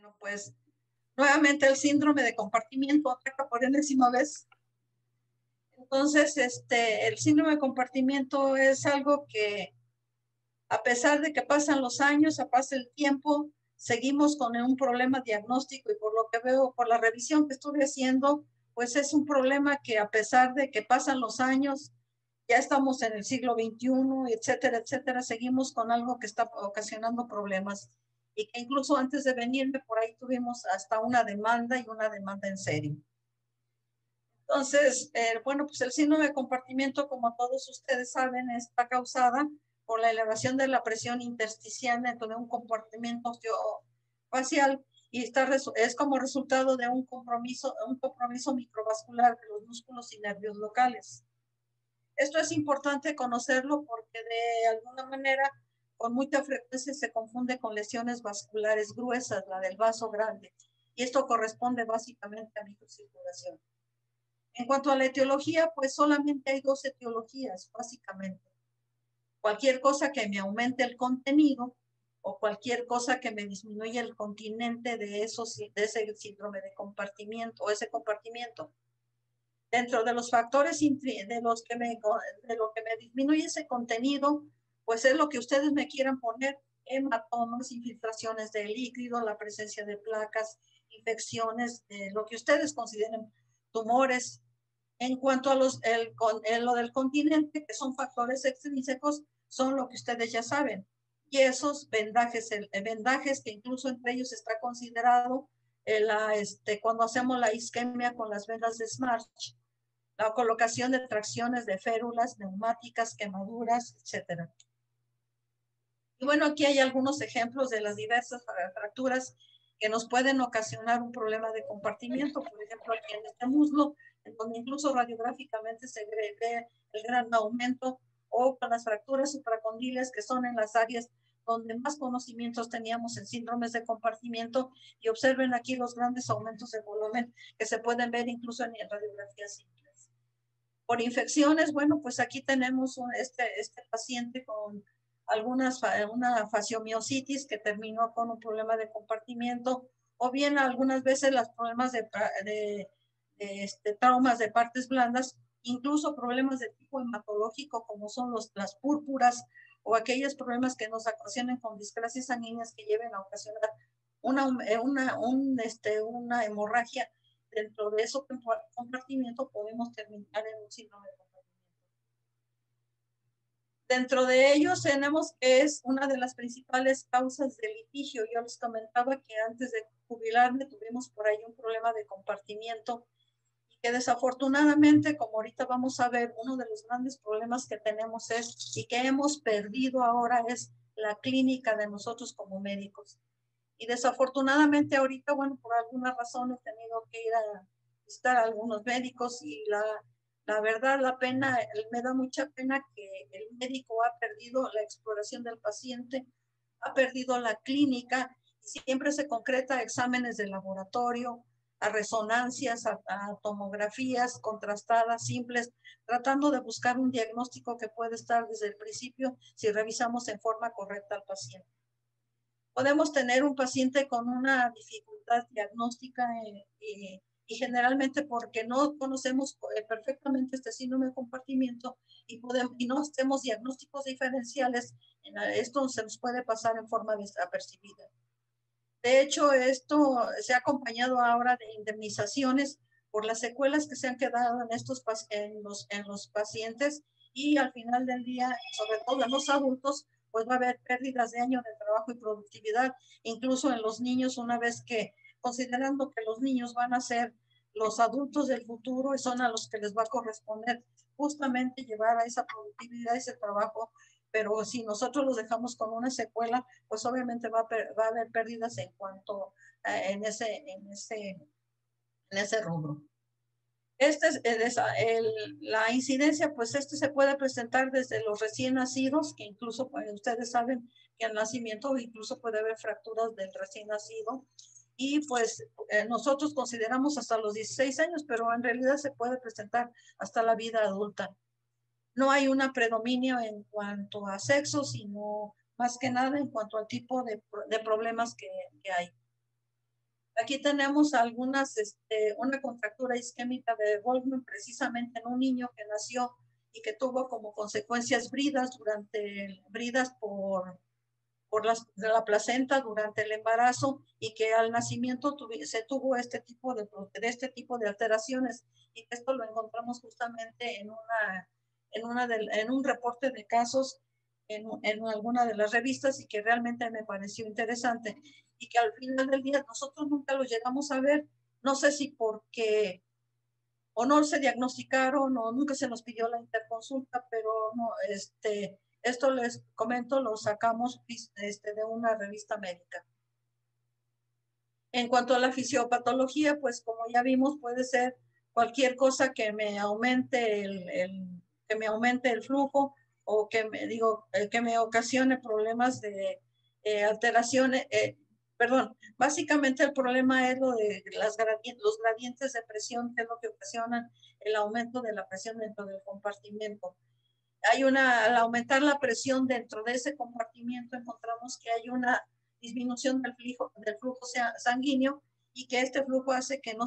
Bueno, pues nuevamente el síndrome de compartimiento ataca por enésima vez. Entonces, el síndrome de compartimiento es algo que, a pesar de que pasan los años, pasa el tiempo, seguimos con un problema diagnóstico y por lo que veo, por la revisión que estuve haciendo, pues es un problema que a pesar de que pasan los años, ya estamos en el siglo XXI, etcétera, etcétera, seguimos con algo que está ocasionando problemas y que incluso antes de venirme por ahí tuvimos hasta una demanda y una demanda en serio. Entonces, bueno, pues el síndrome de compartimiento, como todos ustedes saben, está causada por la elevación de la presión intersticial dentro de un compartimiento facial y es como resultado de un compromiso microvascular de los músculos y nervios locales. Esto es importante conocerlo porque de alguna manera con mucha frecuencia se confunde con lesiones vasculares gruesas, la del vaso grande, y esto corresponde básicamente a microcirculación. En cuanto a la etiología, pues solamente hay dos etiologías, básicamente. Cualquier cosa que me aumente el contenido o cualquier cosa que me disminuya el continente de ese síndrome de compartimiento o ese compartimiento. Dentro de los factores de lo que me disminuye ese contenido, pues es lo que ustedes me quieran poner: hematomas, infiltraciones de líquido, la presencia de placas, infecciones, lo que ustedes consideren, tumores. En cuanto a lo del continente, que son factores extrínsecos, son lo que ustedes ya saben. Y esos vendajes que incluso entre ellos está considerado cuando hacemos la isquemia con las vendas de Smarch, la colocación de tracciones de férulas, neumáticas, quemaduras, etc. Y bueno, aquí hay algunos ejemplos de las diversas fracturas que nos pueden ocasionar un problema de compartimiento. Por ejemplo, aquí en este muslo, en donde incluso radiográficamente se ve el gran aumento, o con las fracturas supracondiles, que son en las áreas donde más conocimientos teníamos en síndromes de compartimiento, y observen aquí los grandes aumentos de volumen que se pueden ver incluso en radiografías simples. Por infecciones, bueno, pues aquí tenemos este paciente con una fasiomiositis que terminó con un problema de compartimiento, o bien algunas veces los problemas de traumas de partes blandas, incluso problemas de tipo hematológico como son las púrpuras, o aquellos problemas que nos ocasionan con displasias sanguíneas que lleven a ocasionar una hemorragia. Dentro de ese compartimiento podemos terminar en un síndrome de compartimiento. Dentro de ellos tenemos que es una de las principales causas de litigio. Yo les comentaba que antes de jubilarme tuvimos por ahí un problema de compartimiento y que desafortunadamente, como ahorita vamos a ver, uno de los grandes problemas que tenemos y que hemos perdido ahora es la clínica de nosotros como médicos. Y desafortunadamente ahorita, bueno, por alguna razón he tenido que ir a visitar a algunos médicos y la verdad, me da mucha pena que el médico ha perdido la exploración del paciente, ha perdido la clínica, y siempre se concreta a exámenes de laboratorio, a resonancias, a tomografías contrastadas, simples, tratando de buscar un diagnóstico que puede estar desde el principio si revisamos en forma correcta al paciente. Podemos tener un paciente con una dificultad diagnóstica y generalmente porque no conocemos perfectamente este síndrome de compartimiento y no hacemos diagnósticos diferenciales, esto se nos puede pasar en forma desapercibida. De hecho, esto se ha acompañado ahora de indemnizaciones por las secuelas que se han quedado en los pacientes, y al final del día, sobre todo en los adultos, pues va a haber pérdidas de años de trabajo y productividad, incluso en los niños, una vez que, considerando que los niños van a ser los adultos del futuro y son a los que les va a corresponder justamente llevar a esa productividad, ese trabajo, pero si nosotros los dejamos con una secuela, pues obviamente va a haber pérdidas en cuanto en ese rubro. La incidencia, pues se puede presentar desde los recién nacidos, que incluso pues, ustedes saben que al nacimiento incluso puede haber fracturas del recién nacido, y pues nosotros consideramos hasta los 16 años, pero en realidad se puede presentar hasta la vida adulta. No hay una predominio en cuanto a sexo, sino más que nada en cuanto al tipo de problemas que hay. Aquí tenemos algunas, una contractura isquémica de Goldman, precisamente en un niño que nació y que tuvo como consecuencias bridas de la placenta durante el embarazo, y que al nacimiento se tuvo este tipo de alteraciones, y que esto lo encontramos justamente en un reporte de casos en alguna de las revistas, y que realmente me pareció interesante, y que al final del día nosotros nunca lo llegamos a ver. No sé si porque o no se diagnosticaron o nunca se nos pidió la interconsulta, pero no, esto les comento, lo sacamos de una revista médica. En cuanto a la fisiopatología, pues como ya vimos, puede ser cualquier cosa que me aumente que me aumente el flujo, o que me ocasione problemas de alteraciones. Perdón, básicamente el problema es lo de los gradientes de presión, que es lo que ocasionan el aumento de la presión dentro del compartimento. Al aumentar la presión dentro de ese compartimento, encontramos que hay una disminución del flujo sanguíneo, y que este flujo hace que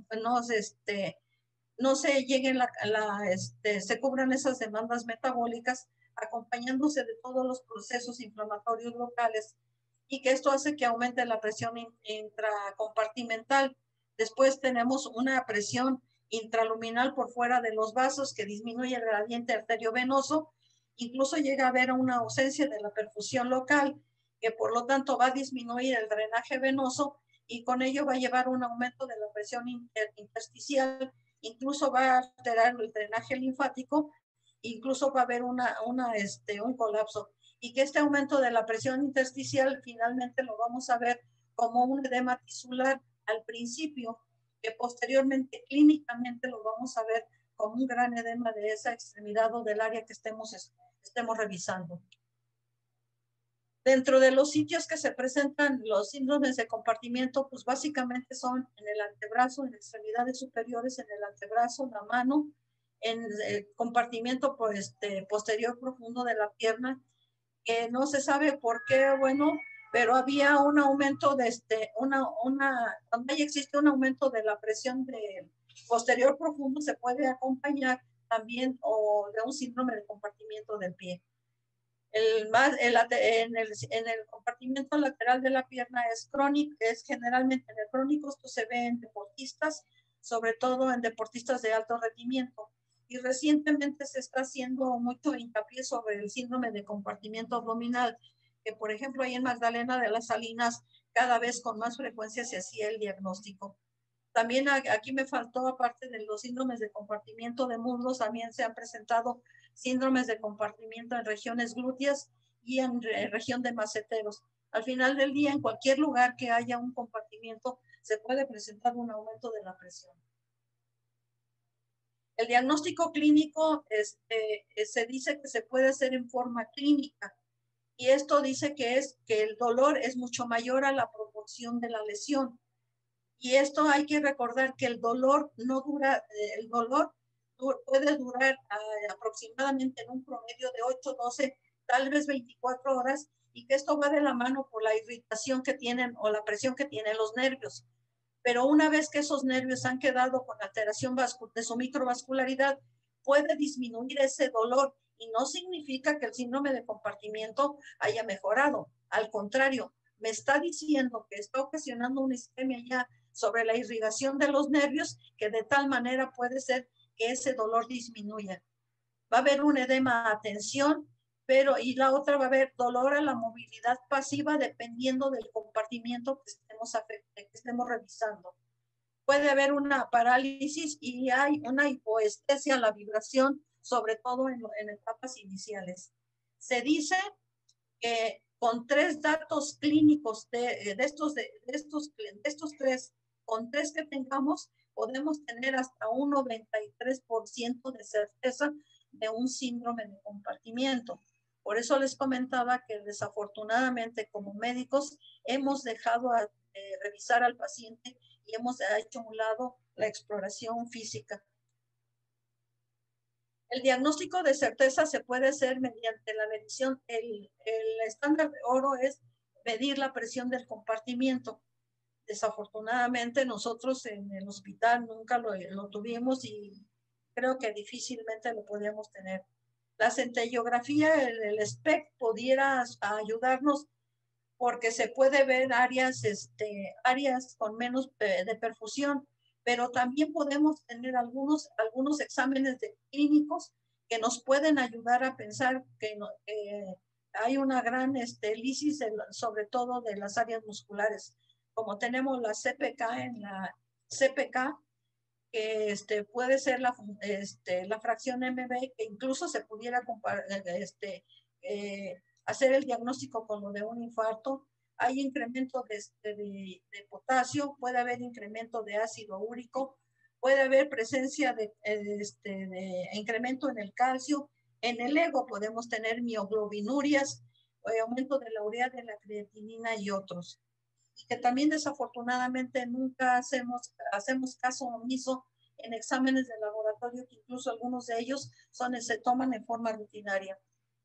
no se lleguen se cubran esas demandas metabólicas, acompañándose de todos los procesos inflamatorios locales, y que esto hace que aumente la presión intracompartimental. Después tenemos una presión intraluminal por fuera de los vasos, que disminuye el gradiente arteriovenoso. Incluso llega a haber una ausencia de la perfusión local, que por lo tanto va a disminuir el drenaje venoso, y con ello va a llevar un aumento de la presión intersticial. Incluso va a alterar el drenaje linfático, incluso va a haber un colapso, y que este aumento de la presión intersticial finalmente lo vamos a ver como un edema tisular al principio, que posteriormente clínicamente lo vamos a ver como un gran edema de esa extremidad o del área que estemos revisando. Dentro de los sitios que se presentan los síndromes de compartimiento, pues básicamente son en el antebrazo, en extremidades superiores, en el antebrazo, la mano, en el compartimiento posterior profundo de la pierna, que no se sabe por qué, bueno, pero había un aumento cuando existe un aumento de la presión del posterior profundo, se puede acompañar también o de un síndrome de compartimiento del pie. En el compartimiento lateral de la pierna es crónico, es generalmente en el crónico. Esto se ve en deportistas, sobre todo en deportistas de alto rendimiento. Y recientemente se está haciendo mucho hincapié sobre el síndrome de compartimiento abdominal, que por ejemplo ahí en Magdalena de las Salinas cada vez con más frecuencia se hacía el diagnóstico. También aquí me faltó, aparte de los síndromes de compartimiento de muslos, también se han presentado síndromes de compartimiento en regiones glúteas y en región de maceteros. Al final del día, en cualquier lugar que haya un compartimiento, se puede presentar un aumento de la presión. El diagnóstico clínico se dice que se puede hacer en forma clínica, y esto dice que el dolor es mucho mayor a la proporción de la lesión. Y esto hay que recordar que el dolor puede durar aproximadamente en un promedio de 8, 12, tal vez 24 horas, y que esto va de la mano por la irritación que tienen o la presión que tienen los nervios. Pero una vez que esos nervios han quedado con alteración de su microvascularidad, puede disminuir ese dolor, y no significa que el síndrome de compartimiento haya mejorado. Al contrario, me está diciendo que está ocasionando una isquemia ya sobre la irrigación de los nervios, que de tal manera puede ser que ese dolor disminuya. Va a haber un edema a tensión, y la otra va a haber dolor a la movilidad pasiva, dependiendo del compartimiento que estemos revisando. Puede haber una parálisis y hay una hipoestesia a la vibración, sobre todo en etapas iniciales. Se dice que con 3 datos clínicos de estos 3, con 3 que tengamos, podemos tener hasta un 93% de certeza de un síndrome de compartimiento. Por eso les comentaba que desafortunadamente como médicos hemos dejado de revisar al paciente y hemos hecho a un lado la exploración física. El diagnóstico de certeza se puede hacer mediante la medición. El estándar de oro es medir la presión del compartimiento. Desafortunadamente nosotros en el hospital nunca lo tuvimos y creo que difícilmente lo podríamos tener. La centellografía, el SPECT pudiera ayudarnos porque se puede ver áreas con menos de perfusión, pero también podemos tener algunos exámenes clínicos que nos pueden ayudar a pensar que hay una gran lisis, sobre todo de las áreas musculares. Como tenemos la CPK en la CPK, que puede ser la fracción MB, que incluso se pudiera hacer el diagnóstico con lo de un infarto. Hay incremento de potasio, puede haber incremento de ácido úrico, puede haber presencia de incremento en el calcio. En el ego podemos tener mioglobinurias, aumento de la urea, de la creatinina y otros. Y que también desafortunadamente nunca hacemos caso omiso en exámenes de laboratorio, que incluso algunos de ellos se toman en forma rutinaria.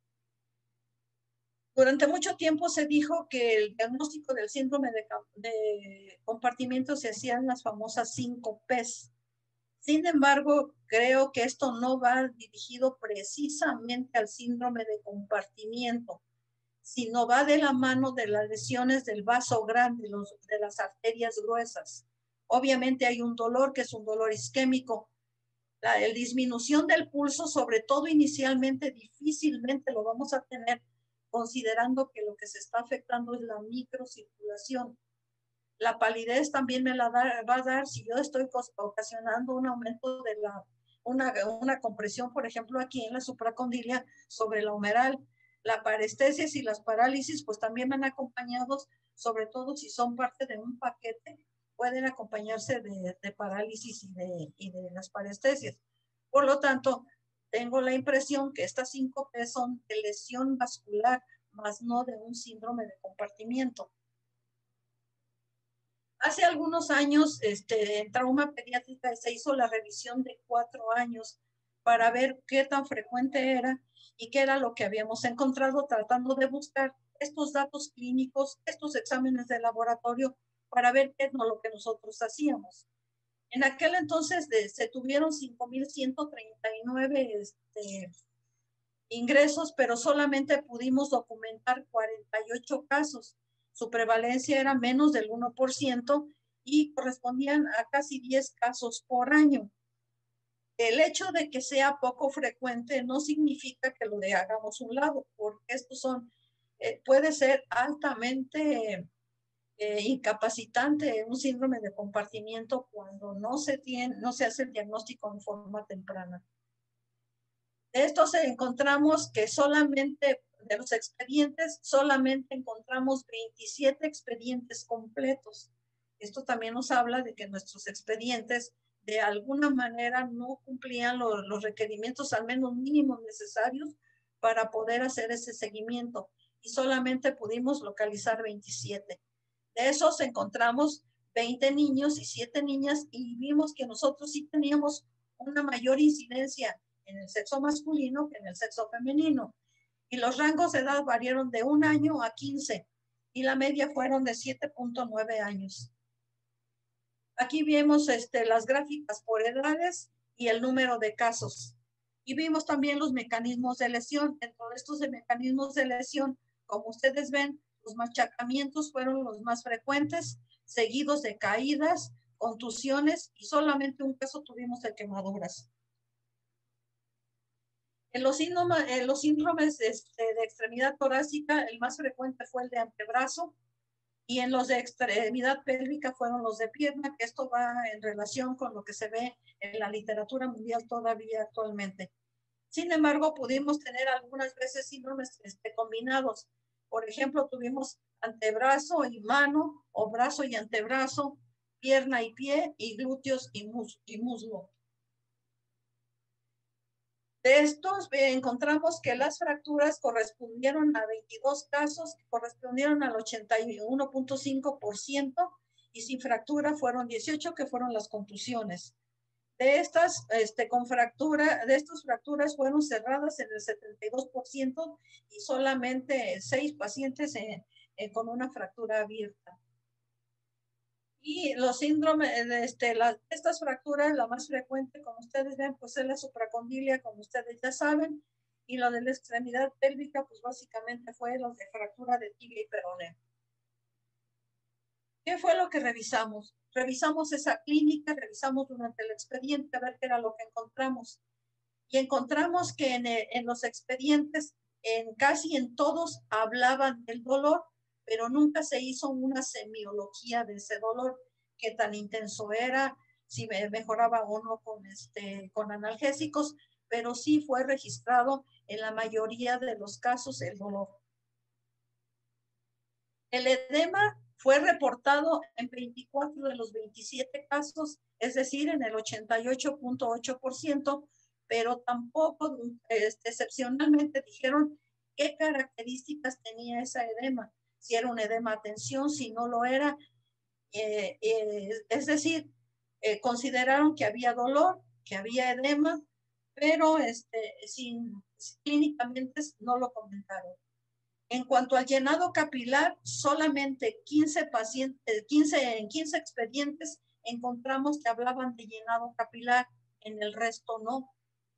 Durante mucho tiempo se dijo que el diagnóstico del síndrome de compartimiento se hacían las famosas 5 Ps. Sin embargo, creo que esto no va dirigido precisamente al síndrome de compartimiento, sino va de la mano de las lesiones del vaso grande, de las arterias gruesas. Obviamente hay un dolor que es un dolor isquémico. La disminución del pulso, sobre todo inicialmente, difícilmente lo vamos a tener, considerando que lo que se está afectando es la microcirculación. La palidez también me la va a dar si yo estoy ocasionando un aumento de una compresión, por ejemplo, aquí en la supracondilia sobre la humeral. La parestesis y las parálisis pues también van acompañados, sobre todo si son parte de un paquete, pueden acompañarse de parálisis y de las parestesias. Por lo tanto, tengo la impresión que estas 5 P son de lesión vascular, más no de un síndrome de compartimiento. Hace algunos años, en trauma pediátrica se hizo la revisión de 4 años para ver qué tan frecuente era y qué era lo que habíamos encontrado, tratando de buscar estos datos clínicos, estos exámenes de laboratorio, para ver qué es lo que nosotros hacíamos. En aquel entonces se tuvieron 5,139 ingresos, pero solamente pudimos documentar 48 casos. Su prevalencia era menos del 1% y correspondían a casi 10 casos por año. El hecho de que sea poco frecuente no significa que lo hagamos un lado, porque estos puede ser altamente incapacitante un síndrome de compartimiento cuando no se hace el diagnóstico en forma temprana. De estos encontramos que solamente de los expedientes, solamente encontramos 27 expedientes completos. Esto también nos habla de que nuestros expedientes de alguna manera no cumplían los requerimientos, al menos mínimos necesarios, para poder hacer ese seguimiento. Y solamente pudimos localizar 27. De esos encontramos 20 niños y 7 niñas y vimos que nosotros sí teníamos una mayor incidencia en el sexo masculino que en el sexo femenino. Y los rangos de edad variaron de 1 año a 15 y la media fueron de 7,9 años. Aquí vemos las gráficas por edades y el número de casos. Y vimos también los mecanismos de lesión. Dentro de estos mecanismos de lesión, como ustedes ven, los machacamientos fueron los más frecuentes, seguidos de caídas, contusiones y solamente un caso tuvimos de quemaduras. En los síndromes de extremidad torácica, el más frecuente fue el de antebrazo, y en los de extremidad pélvica fueron los de pierna, que esto va en relación con lo que se ve en la literatura mundial todavía actualmente. Sin embargo, pudimos tener algunas veces síndromes combinados. Por ejemplo, tuvimos antebrazo y mano, o brazo y antebrazo, pierna y pie, y glúteos y muslo. De estos encontramos que las fracturas correspondieron a 22 casos, que correspondieron al 81,5%, y sin fractura fueron 18, que fueron las contusiones. De estas, de estas fracturas fueron cerradas en el 72% y solamente 6 pacientes con una fractura abierta. Y los síndromes, estas fracturas, la más frecuente, como ustedes ven, pues es la supracondilia, como ustedes ya saben, y lo de la extremidad pélvica, pues básicamente fue lo de fractura de tibia y peroné. ¿Qué fue lo que revisamos? Revisamos esa clínica, revisamos durante el expediente a ver qué era lo que encontramos. Y encontramos que en los expedientes, casi en todos, hablaban del dolor, pero nunca se hizo una semiología de ese dolor, qué tan intenso era, si mejoraba o no con analgésicos, pero sí fue registrado en la mayoría de los casos el dolor. El edema fue reportado en 24 de los 27 casos, es decir, en el 88.8%, pero tampoco excepcionalmente dijeron qué características tenía esa edema, si era un edema a tensión, si no lo era, es decir, consideraron que había dolor, que había edema, pero clínicamente no lo comentaron. En cuanto al llenado capilar, solamente 15 pacientes, 15 expedientes encontramos que hablaban de llenado capilar, en el resto no.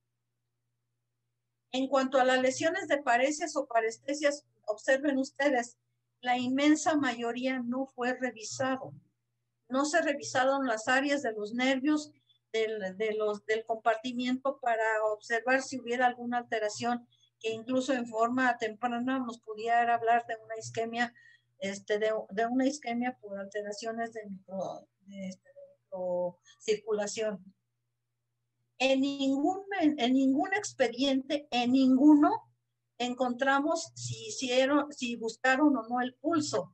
En cuanto a las lesiones de paresias o parestesias, observen ustedes, la inmensa mayoría no fue revisado. No se revisaron las áreas de los nervios del compartimiento para observar si hubiera alguna alteración que incluso en forma temprana nos pudiera hablar de una isquemia, de una isquemia por alteraciones de microcirculación. En ningún expediente, en ninguno, encontramos si buscaron o no el pulso.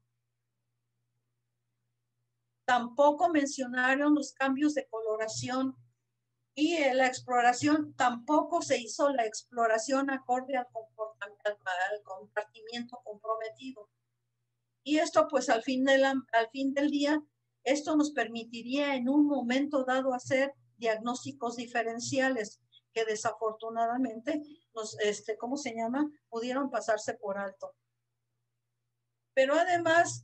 Tampoco mencionaron los cambios de coloración y la exploración, tampoco se hizo la exploración acorde al compartimiento comprometido. Y esto, pues al fin del día, esto nos permitiría en un momento dado hacer diagnósticos diferenciales que desafortunadamente ¿cómo se llama? Pudieron pasarse por alto. Pero además,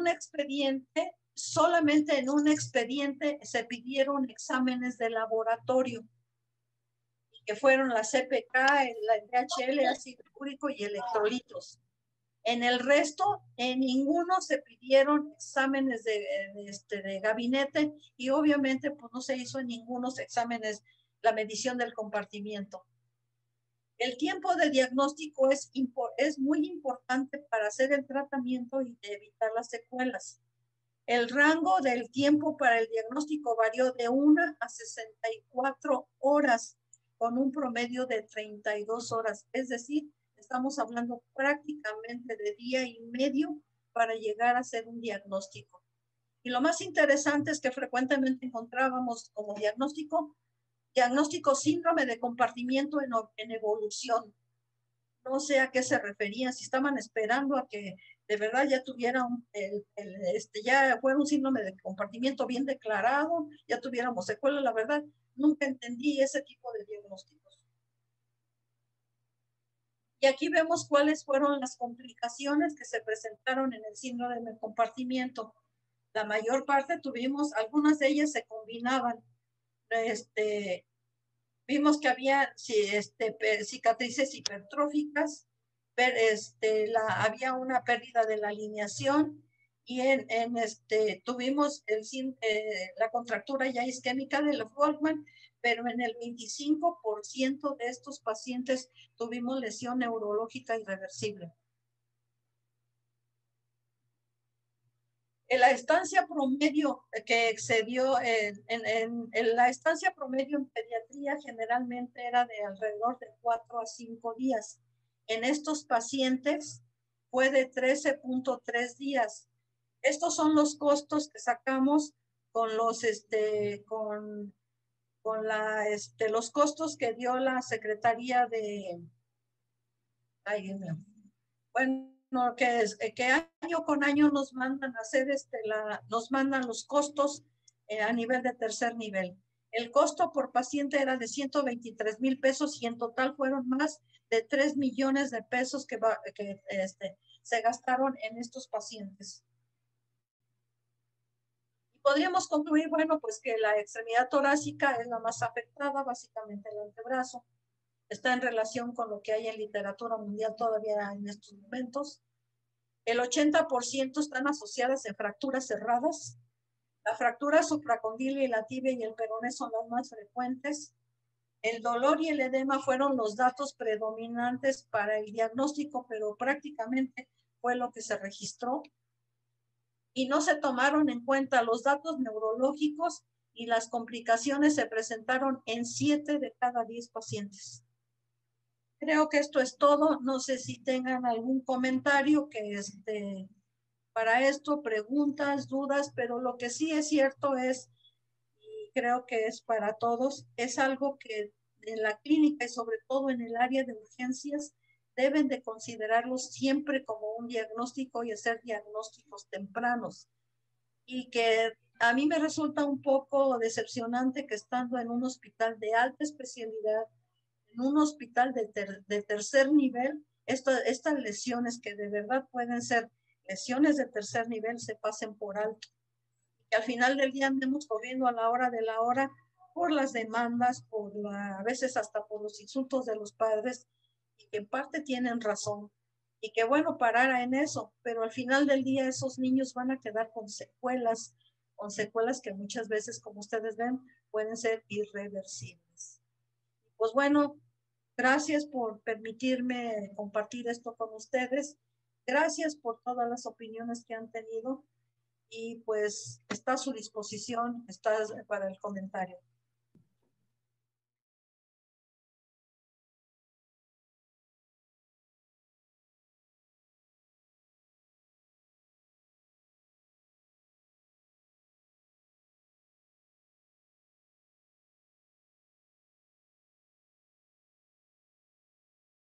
solamente en un expediente se pidieron exámenes de laboratorio, que fueron la CPK, la DHL, ácido úrico y electrolitos. En el resto, en ninguno se pidieron exámenes de gabinete y obviamente pues no se hizo en ningunos exámenes la medición del compartimiento. El tiempo de diagnóstico es muy importante para hacer el tratamiento y evitar las secuelas. El rango del tiempo para el diagnóstico varió de 1 a 64 horas, con un promedio de 32 horas. Es decir, estamos hablando prácticamente de día y medio para llegar a hacer un diagnóstico. Y lo más interesante es que frecuentemente encontrábamos como diagnóstico síndrome de compartimiento en evolución. No sé a qué se referían, si estaban esperando a que de verdad ya tuviera ya fuera un síndrome de compartimiento bien declarado, ya tuviéramos secuela. La verdad, nunca entendí ese tipo de diagnósticos. Y aquí vemos cuáles fueron las complicaciones que se presentaron en el síndrome de compartimiento. La mayor parte algunas de ellas se combinaban. Vimos que había cicatrices hipertróficas, había una pérdida de la alineación y tuvimos la contractura ya isquémica de Volkmann, pero en el 25% de estos pacientes tuvimos lesión neurológica irreversible. En la estancia promedio que excedió, la estancia promedio en pediatría generalmente era de alrededor de 4 a 5 días. En estos pacientes fue de 13.3 días. Estos son los costos que sacamos con los los costos que dio la Secretaría de... Ay, Dios mío. Bueno, que año con año nos mandan a hacer nos mandan los costos a nivel de tercer nivel. El costo por paciente era de 123,000 pesos y en total fueron más de 3 millones de pesos que se gastaron en estos pacientes. podríamos concluir, bueno, pues que la extremidad torácica es la más afectada, básicamente el antebrazo. Está en relación con lo que hay en literatura mundial todavía en estos momentos. El 80% están asociadas en fracturas cerradas. La fractura supracondílea y la tibia y el peroné son las más frecuentes. El dolor y el edema fueron los datos predominantes para el diagnóstico, pero prácticamente fue lo que se registró. Y no se tomaron en cuenta los datos neurológicos y las complicaciones se presentaron en 7 de cada 10 pacientes. Creo que esto es todo. No sé si tengan algún comentario para esto, preguntas, dudas, pero lo que sí es cierto es, y creo que es para todos, es algo que en la clínica y sobre todo en el área de urgencias deben de considerarlo siempre como un diagnóstico y hacer diagnósticos tempranos. Y que a mí me resulta un poco decepcionante que estando en un hospital de alta especialidad, en un hospital de tercer nivel, estas lesiones que de verdad pueden ser lesiones de tercer nivel se pasen por alto. Que al final del día andemos corriendo a la hora de la hora por las demandas, a veces hasta por los insultos de los padres, y que en parte tienen razón. Y que bueno, parara en eso, pero al final del día esos niños van a quedar con secuelas que muchas veces, como ustedes ven, pueden ser irreversibles. Pues bueno, gracias por permitirme compartir esto con ustedes. Gracias por todas las opiniones que han tenido y pues está a su disposición, está para el comentario.